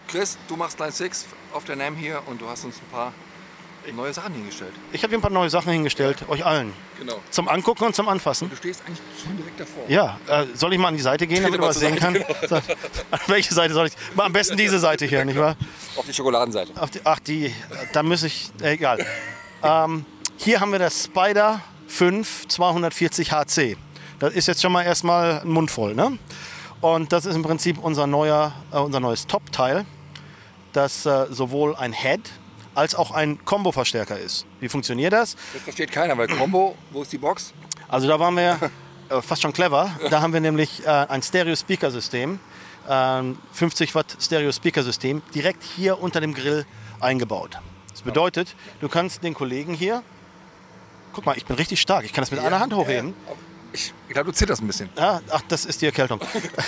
Chris, du machst Line 6 auf der NAMM hier und du hast uns ein paar neue Sachen hingestellt. Ich habe hier ein paar neue Sachen hingestellt, euch allen. Genau. Zum Angucken und zum Anfassen. Du stehst eigentlich schon direkt davor. Ja, soll ich mal an die Seite gehen, damit du was sehen kannst? Genau. An welche Seite soll ich? Am besten diese Seite hier, nicht wahr? Auf die Schokoladenseite. Da muss ich, egal. Hier haben wir das Spider 5 240 HC. Das ist jetzt schon mal erstmal ein Mund voll, ne? Und das ist im Prinzip unser neues Top-Teil, das sowohl ein Head als auch ein Combo-Verstärker ist. Wie funktioniert das? Das versteht keiner, weil Combo, wo ist die Box? Also da waren wir fast schon clever. Da haben wir nämlich ein Stereo-Speaker-System, 50 Watt Stereo-Speaker-System, direkt hier unter dem Grill eingebaut. Das bedeutet, du kannst den Kollegen hier, guck mal, ich bin richtig stark, ich kann das mit einer Hand hochheben. Ich glaube, du zitterst ein bisschen. Ja, ach, das ist die Erkältung.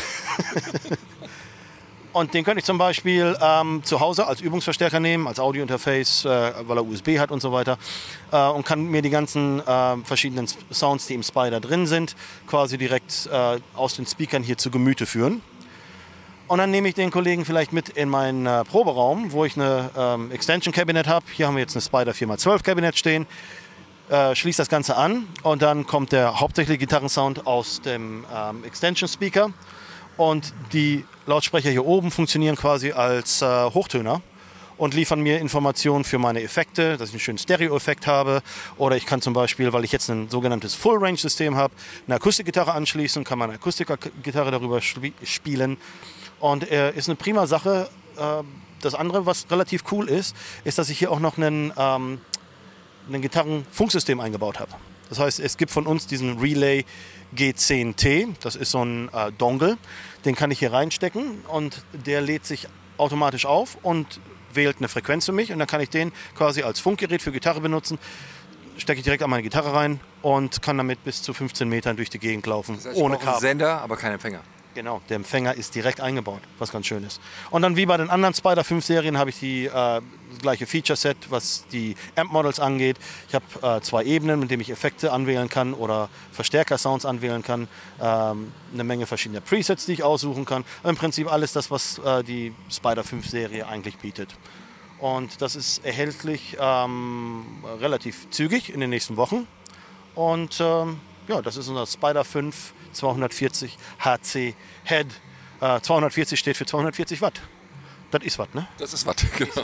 Und den könnte ich zum Beispiel zu Hause als Übungsverstärker nehmen, als Audiointerface, weil er USB hat und so weiter. Und kann mir die ganzen verschiedenen Sounds, die im Spider drin sind, quasi direkt aus den Speakern hier zu Gemüte führen. Und dann nehme ich den Kollegen vielleicht mit in meinen Proberaum, wo ich eine Extension Cabinet habe. Hier haben wir jetzt eine Spider 4x12 Cabinet stehen. Schließe das Ganze an und dann kommt der hauptsächliche Gitarrensound aus dem Extension Speaker. Und die Lautsprecher hier oben funktionieren quasi als Hochtöner und liefern mir Informationen für meine Effekte, dass ich einen schönen Stereo-Effekt habe. Oder ich kann zum Beispiel, weil ich jetzt ein sogenanntes Full-Range-System habe, eine Akustikgitarre anschließen, kann meine Akustikgitarre darüber spielen. Und ist eine prima Sache. Das andere, was relativ cool ist, ist, dass ich hier auch noch ein Gitarrenfunksystem eingebaut habe. Das heißt, es gibt von uns diesen Relay G10T, das ist so ein Dongle, den kann ich hier reinstecken und der lädt sich automatisch auf und wählt eine Frequenz für mich und dann kann ich den quasi als Funkgerät für Gitarre benutzen, stecke ich direkt an meine Gitarre rein und kann damit bis zu 15 Metern durch die Gegend laufen, das heißt, ohne ich brauche Kabel. einen Sender, aber kein Empfänger. Genau, der Empfänger ist direkt eingebaut, was ganz schön ist. Und dann wie bei den anderen Spider 5 Serien habe ich die gleiche Feature-Set, was die Amp-Models angeht. Ich habe 2 Ebenen, mit denen ich Effekte anwählen kann oder Verstärker-Sounds anwählen kann. Eine Menge verschiedener Presets, die ich aussuchen kann. Im Prinzip alles das, was die Spider 5 Serie eigentlich bietet. Und das ist erhältlich relativ zügig in den nächsten Wochen. Und ja, das ist unser Spider 5 240 HC Head. 240 steht für 240 Watt. Das ist Watt, ne? Das ist Watt, genau.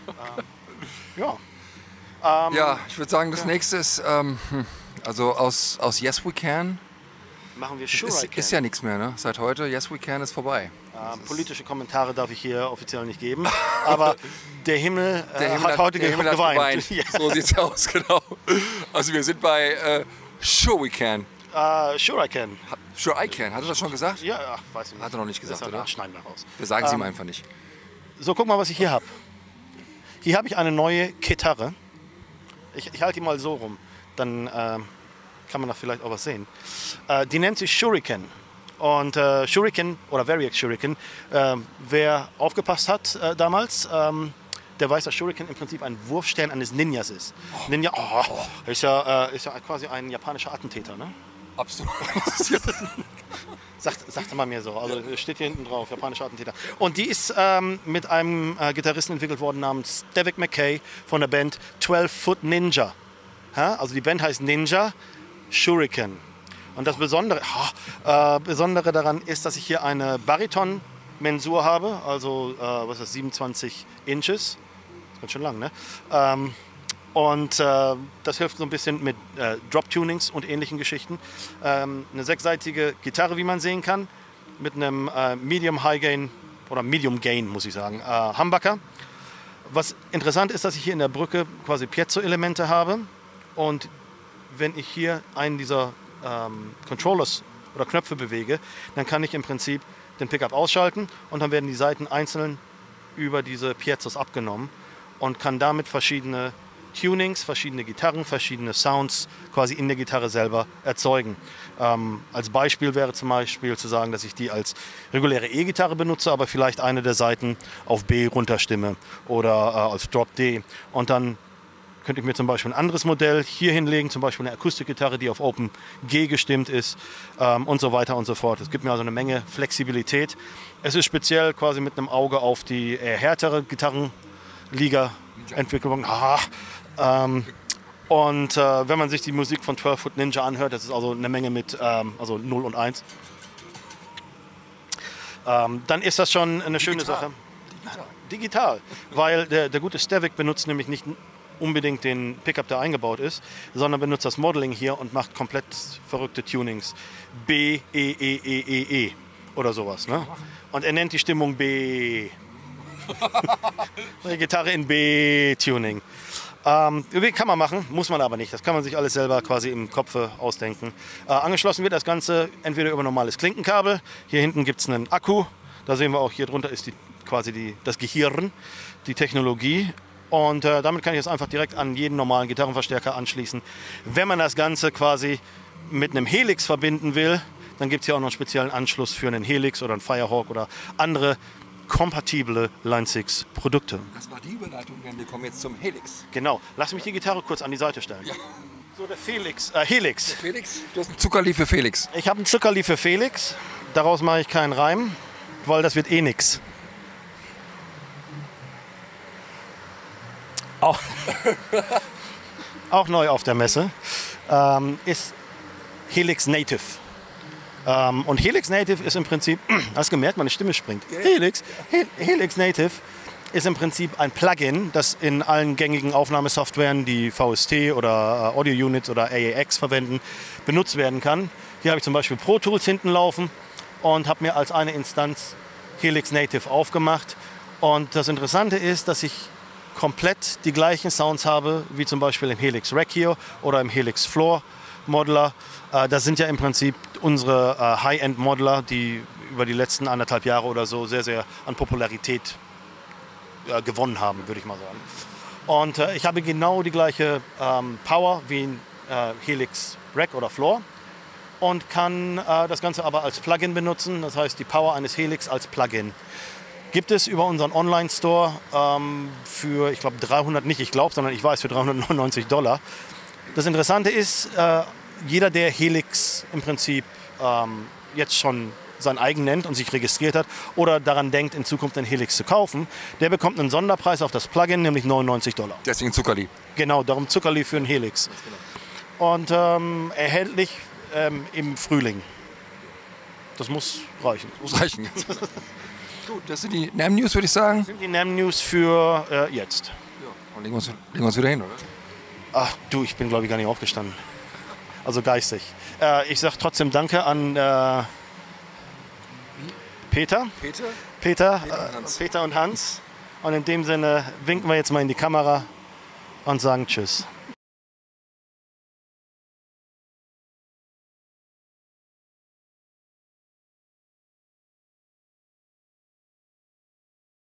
Ja. Ja, ich würde sagen, das nächste ist, also aus Yes We Can Machen wir Sure I Can. ist ja nichts mehr, ne? Seit heute, Yes We Can ist vorbei. Politische Kommentare darf ich hier offiziell nicht geben, aber der Himmel hat heute geweint. Ja. So sieht's aus, genau. Also wir sind bei Sure We Can. Sure I Can. Sure I Can, hat er das schon gesagt? Ja, weiß ich nicht. Hat er noch nicht gesagt, oder? Schneiden wir raus. Wir sagen es ihm einfach nicht. So, guck mal, was ich hier habe. Hier habe ich eine neue Gitarre. Ich halte die mal so rum, dann kann man da vielleicht auch was sehen. Die nennt sich Shuriken. Und Shuriken oder Variax Shuriken, wer aufgepasst hat damals, der weiß, dass Shuriken im Prinzip ein Wurfstern eines Ninjas ist. Ninja ist ja quasi ein japanischer Attentäter, ne? Absolut. Sagte man mir so. Also steht hier hinten drauf, japanischer Attentäter. Und die ist mit einem Gitarristen entwickelt worden namens Devik McKay von der Band 12 Foot Ninja. Ja? Also die Band heißt Ninja Shuriken. Und das Besondere daran ist, dass ich hier eine Bariton-Mensur habe, also was ist das, 27 Inches. Das ist ganz schön lang, ne? Und das hilft so ein bisschen mit Drop-Tunings und ähnlichen Geschichten. Eine 6-seitige Gitarre, wie man sehen kann, mit einem Medium-High-Gain oder Medium-Gain, muss ich sagen, Humbucker. Was interessant ist, dass ich hier in der Brücke quasi Piezo-Elemente habe. Und wenn ich hier einen dieser Controllers oder Knöpfe bewege, dann kann ich im Prinzip den Pickup ausschalten und dann werden die Saiten einzeln über diese Piezos abgenommen und kann damit verschiedene Tunings, verschiedene Gitarren, verschiedene Sounds quasi in der Gitarre selber erzeugen. Als Beispiel wäre zum Beispiel zu sagen, dass ich die als reguläre E-Gitarre benutze, aber vielleicht eine der Saiten auf B runterstimme oder als Drop D und dann könnte ich mir zum Beispiel ein anderes Modell hier hinlegen, zum Beispiel eine Akustikgitarre, die auf Open G gestimmt ist und so weiter und so fort. Es gibt mir also eine Menge Flexibilität. Es ist speziell quasi mit einem Auge auf die eher härtere Gitarrenliga-Entwicklung. Und wenn man sich die Musik von 12 Foot Ninja anhört, das ist also eine Menge mit also 0 und 1. Dann ist das schon eine schöne Sache. Digital, weil der gute Stevic benutzt nämlich nicht unbedingt den Pickup, der eingebaut ist, sondern benutzt das Modeling hier und macht komplett verrückte Tunings. B, E, E, E, E, E oder sowas. Ne? Und er nennt die Stimmung B. Die Gitarre in B-Tuning. Kann man machen, muss man aber nicht. Das kann man sich alles selber quasi im Kopf ausdenken. Angeschlossen wird das Ganze entweder über normales Klinkenkabel. Hier hinten gibt es einen Akku. Da sehen wir auch, hier drunter ist quasi das Gehirn, die Technologie. Und damit kann ich es einfach direkt an jeden normalen Gitarrenverstärker anschließen. Wenn man das Ganze quasi mit einem Helix verbinden will, dann gibt es hier auch noch einen speziellen Anschluss für einen Helix oder einen Firehawk oder andere kompatible Line 6 Produkte. Das war die Überleitung, denn wir kommen jetzt zum Helix. Genau. Lass mich die Gitarre kurz an die Seite stellen. Ja. So, der Helix. Felix, du hast ein Zuckerli für Felix. Ich habe ein Zuckerli für Felix. Daraus mache ich keinen Reim, weil das wird eh nix. Auch neu auf der Messe ist Helix Native. Und Helix Native ist im Prinzip, hast du gemerkt, meine Stimme springt. Helix Native ist im Prinzip ein Plugin, das in allen gängigen Aufnahmesoftwaren, die VST oder Audio Units oder AAX verwenden, benutzt werden kann. Hier habe ich zum Beispiel Pro Tools hinten laufen und habe mir als eine Instanz Helix Native aufgemacht. Und das Interessante ist, dass ich komplett die gleichen Sounds habe, wie zum Beispiel im Helix Rack hier oder im Helix Floor Modeler. Das sind ja im Prinzip unsere High-End-Modeler, die über die letzten 1,5 Jahre oder so sehr, sehr an Popularität gewonnen haben, würde ich mal sagen. Und ich habe genau die gleiche Power wie ein Helix Rack oder Floor und kann das Ganze aber als Plugin benutzen. Das heißt, die Power eines Helix als Plugin. Gibt es über unseren Online-Store für, ich glaube, 300, nicht ich glaube, sondern ich weiß, für $399. Das Interessante ist, jeder, der Helix im Prinzip jetzt schon sein eigen nennt und sich registriert hat oder daran denkt, in Zukunft einen Helix zu kaufen, der bekommt einen Sonderpreis auf das Plugin, nämlich $99. Deswegen Zuckerli. Genau, darum Zuckerli für einen Helix. Und erhältlich im Frühling. Das muss reichen. Muss reichen. Gut, das sind die NAMM News, würde ich sagen. Das sind die NAMM News für jetzt. Ja, und legen wir uns wieder hin, oder? Ach du, ich bin glaube ich gar nicht aufgestanden. Also geistig. Ich sage trotzdem Danke an Peter und Hans. Und in dem Sinne winken wir jetzt mal in die Kamera und sagen Tschüss.